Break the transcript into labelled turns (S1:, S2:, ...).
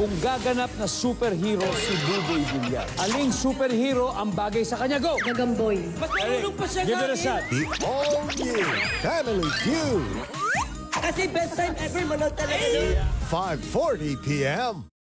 S1: kung gaganap na superhero si Buboy Villar. Aling superhero ang bagay sa kanya? Go!
S2: Gagamboy.
S3: Mas marunong pa siya
S1: Give it a shot.
S4: The all-new Family Feud.
S3: Kasi best time ever manood talaga nun.
S4: 5:40 p.m.